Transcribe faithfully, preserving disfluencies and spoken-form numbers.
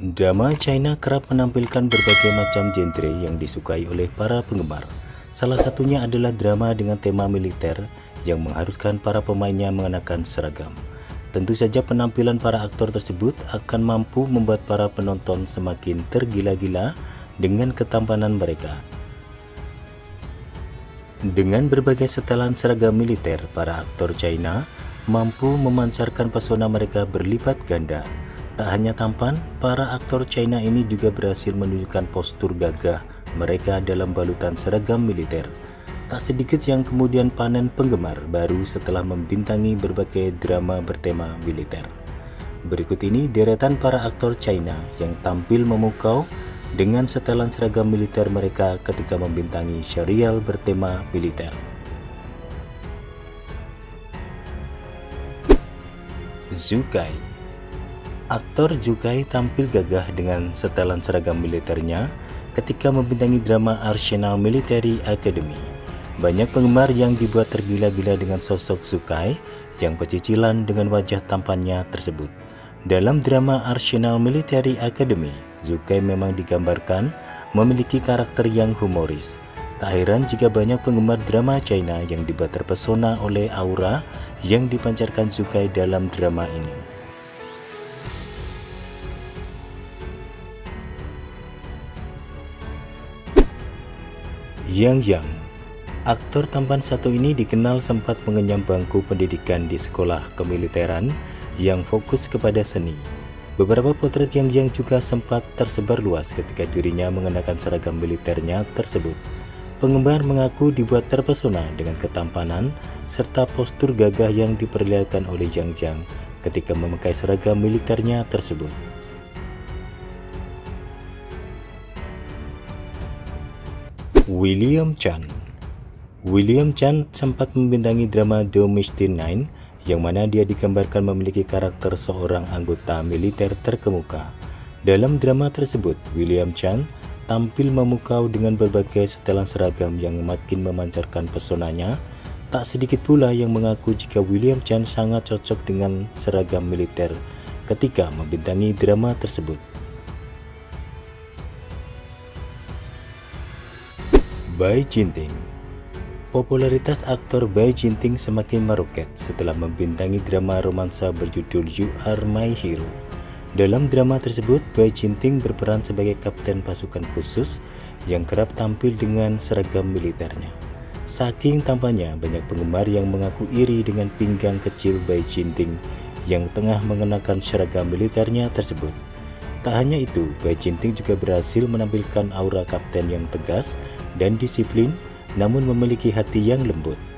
Drama China kerap menampilkan berbagai macam genre yang disukai oleh para penggemar. Salah satunya adalah drama dengan tema militer yang mengharuskan para pemainnya mengenakan seragam. Tentu saja penampilan para aktor tersebut akan mampu membuat para penonton semakin tergila-gila dengan ketampanan mereka. Dengan berbagai setelan seragam militer, para aktor China mampu memancarkan pesona mereka berlipat ganda. Tak hanya tampan, para aktor China ini juga berhasil menunjukkan postur gagah mereka dalam balutan seragam militer. Tak sedikit yang kemudian panen penggemar baru setelah membintangi berbagai drama bertema militer. Berikut ini deretan para aktor China yang tampil memukau dengan setelan seragam militer mereka ketika membintangi serial bertema militer. Zhu Kai. Aktor Zhu Kai tampil gagah dengan setelan seragam militernya ketika membintangi drama Arsenal Military Academy. Banyak penggemar yang dibuat tergila-gila dengan sosok Zhu Kai yang pecicilan dengan wajah tampannya tersebut. Dalam drama Arsenal Military Academy, Zhu Kai memang digambarkan memiliki karakter yang humoris. Tak heran jika banyak penggemar drama China yang dibuat terpesona oleh aura yang dipancarkan Zhu Kai dalam drama ini. Yang Yang. Aktor tampan satu ini dikenal sempat mengenyam bangku pendidikan di sekolah kemiliteran yang fokus kepada seni. Beberapa potret Yang Yang juga sempat tersebar luas ketika dirinya mengenakan seragam militernya tersebut. Penggemar mengaku dibuat terpesona dengan ketampanan serta postur gagah yang diperlihatkan oleh Yang Yang ketika memakai seragam militernya tersebut. William Chan. William Chan sempat membintangi drama Domesday Nine yang mana dia digambarkan memiliki karakter seorang anggota militer terkemuka. Dalam drama tersebut, William Chan tampil memukau dengan berbagai setelan seragam yang makin memancarkan pesonanya. Tak sedikit pula yang mengaku jika William Chan sangat cocok dengan seragam militer ketika membintangi drama tersebut. Bai Jinting. Popularitas aktor Bai Jinting semakin meroket setelah membintangi drama romansa berjudul You Are My Hero. Dalam drama tersebut, Bai Jinting berperan sebagai kapten pasukan khusus yang kerap tampil dengan seragam militernya. Saking tampannya, banyak penggemar yang mengaku iri dengan pinggang kecil Bai Jinting yang tengah mengenakan seragam militernya tersebut. Tak hanya itu, Bai Jinting juga berhasil menampilkan aura kapten yang tegas dan disiplin, namun memiliki hati yang lembut.